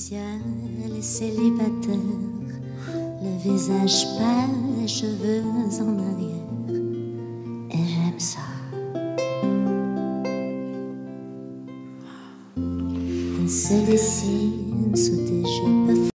ciel est célibataire, le visage pâle, les cheveux en arrière, et j'aime ça. Il se dessine sous tes jupes